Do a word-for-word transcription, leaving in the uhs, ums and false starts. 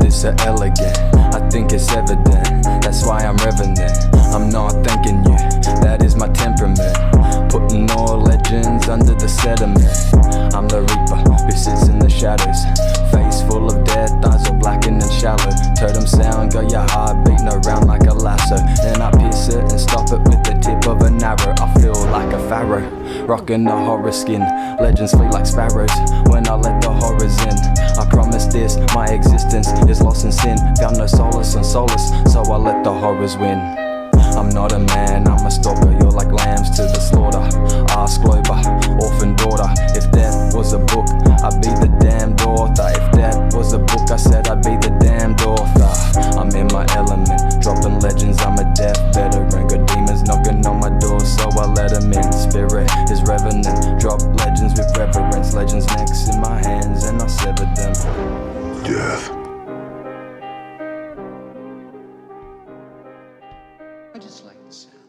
is so elegant, I think it's evident, that's why I'm Revenant. I'm not thanking you, that is my temperament, putting all legends under the sediment. I'm the reaper who sits in the shadows, face full of death, eyes all blackened and shallow. Totem sound, got your heart beating around like a lasso. Then I pierce it and stop it with the tip of an arrow. I feel like a pharaoh, rocking a horror skin. Legends flee like sparrows when I let the horrors in. I promise this, my existence is lost in sin. Found no solace and solace, so I let the horrors win. I'm not a man, I'm a stalker. You're like lambs to the slaughter. Ask Glober, orphan daughter. If death was a book, I'd be the damned author. If death was a book, I said I'd be the damned author. I'm in my element, dropping legends. I'm a death veteran. Got demons knocking on my door, so I let them in. Spirit is revenant, drop legends with reverence. Legends next in my hands, and I severed them. Death. I just like the sound.